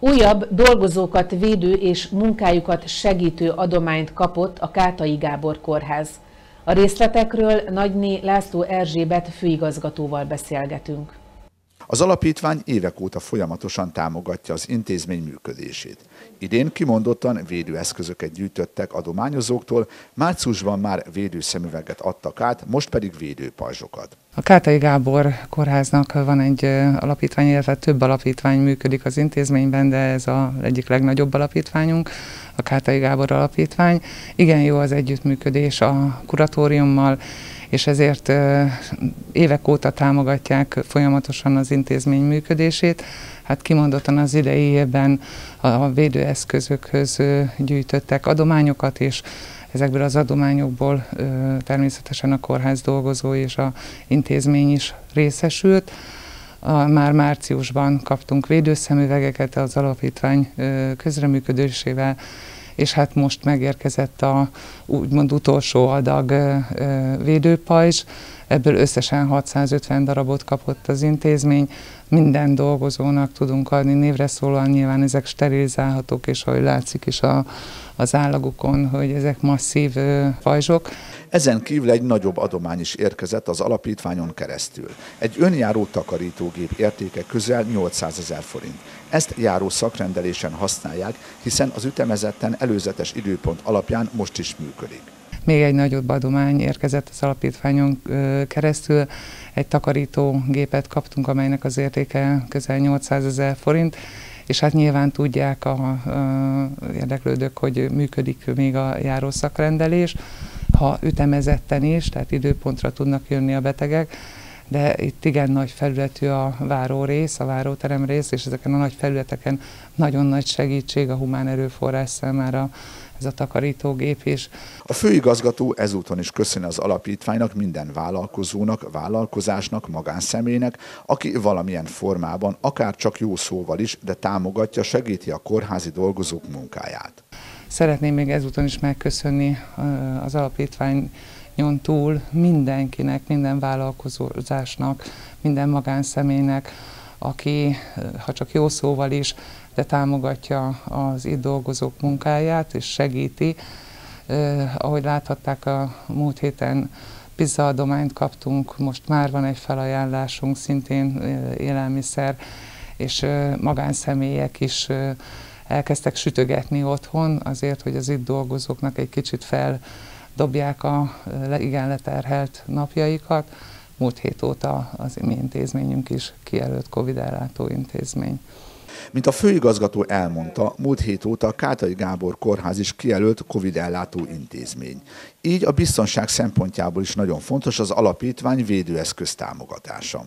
Újabb dolgozókat védő és munkájukat segítő adományt kapott a Kátai Gábor Kórház. A részletekről Nagyné László Erzsébet főigazgatóval beszélgetünk. Az alapítvány évek óta folyamatosan támogatja az intézmény működését. Idén kimondottan védőeszközöket gyűjtöttek adományozóktól, márciusban már védőszemüveget adtak át, most pedig védőpajzsokat. A Kátai Gábor Kórháznak van egy alapítvány, illetve több alapítvány működik az intézményben, de ez az egyik legnagyobb alapítványunk, a Kátai Gábor Alapítvány. Igen jó az együttműködés a kuratóriummal, és ezért évek óta támogatják folyamatosan az intézmény működését. Hát kimondottan az idei évben a védőeszközökhöz gyűjtöttek adományokat, és ezekből az adományokból természetesen a kórház dolgozói és az intézmény is részesült. Már márciusban kaptunk védőszemüvegeket az alapítvány közreműködésével, és hát most megérkezett a úgymond utolsó adag védőpajzs, ebből összesen 650 darabot kapott az intézmény. Minden dolgozónak tudunk adni névre szólóan, nyilván ezek sterilizálhatók, és ahogy látszik is az állagukon, hogy ezek masszív pajzsok. Ezen kívül egy nagyobb adomány is érkezett az alapítványon keresztül. Egy önjáró takarítógép értéke közel 800 000 forint. Ezt járó szakrendelésen használják, hiszen az ütemezetten előzetes időpont alapján most is működik. Még egy nagyobb adomány érkezett az alapítványon keresztül. Egy takarítógépet kaptunk, amelynek az értéke közel 800 000 forint, és hát nyilván tudják a érdeklődők, hogy működik még a járó szakrendelés, ha ütemezetten is, tehát időpontra tudnak jönni a betegek, de itt igen nagy felületű a várórész, a váróterem rész, és ezeken a nagy felületeken nagyon nagy segítség a humán erőforrás számára ez a takarítógép is. A főigazgató ezúton is köszöni az alapítványnak minden vállalkozónak, vállalkozásnak, magánszemélynek, aki valamilyen formában, akár csak jó szóval is, de támogatja, segíti a kórházi dolgozók munkáját. Szeretném még ezúton is megköszönni az alapítványon túl mindenkinek, minden vállalkozásnak, minden magánszemélynek, aki, ha csak jó szóval is, de támogatja az itt dolgozók munkáját, és segíti. Ahogy láthatták, a múlt héten pizzaadományt kaptunk, most már van egy felajánlásunk, szintén élelmiszer, és magánszemélyek is elkezdtek sütögetni otthon, azért, hogy az itt dolgozóknak egy kicsit feldobják a igen leterhelt napjaikat. Múlt hét óta az mi intézményünk is kijelölt Covid-ellátó intézmény. Mint a főigazgató elmondta, múlt hét óta a Kátai Gábor Kórház is kijelölt Covid-ellátó intézmény. Így a biztonság szempontjából is nagyon fontos az alapítvány védőeszköz támogatása.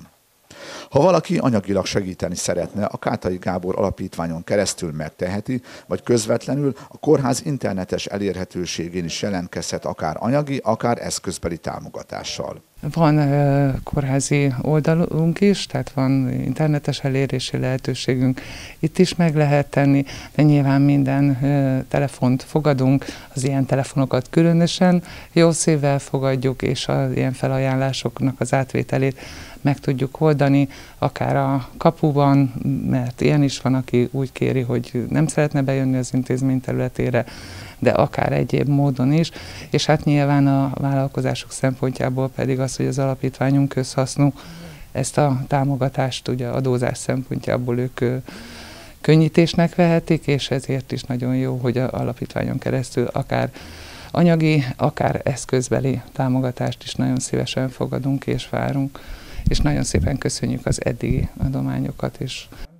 Ha valaki anyagilag segíteni szeretne, a Kátai Gábor Alapítványon keresztül megteheti, vagy közvetlenül a kórház internetes elérhetőségén is jelentkezhet akár anyagi, akár eszközbeli támogatással. Van kórházi oldalunk is, tehát van internetes elérési lehetőségünk. Itt is meg lehet tenni, de nyilván minden telefont fogadunk, az ilyen telefonokat különösen jó szívvel fogadjuk, és az ilyen felajánlásoknak az átvételét meg tudjuk oldani, akár a kapuban, mert ilyen is van, aki úgy kéri, hogy nem szeretne bejönni az intézmény területére, de akár egyéb módon is, és hát nyilván a vállalkozások szempontjából pedig az, hogy az alapítványunk közhasznú, ezt a támogatást ugye adózás szempontjából ők könnyítésnek vehetik, és ezért is nagyon jó, hogy az alapítványon keresztül akár anyagi, akár eszközbeli támogatást is nagyon szívesen fogadunk és várunk, és nagyon szépen köszönjük az eddigi adományokat is.